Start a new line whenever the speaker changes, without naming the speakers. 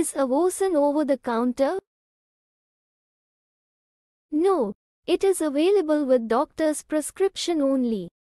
Is Avosan over the counter? No, it is available with doctor's prescription only.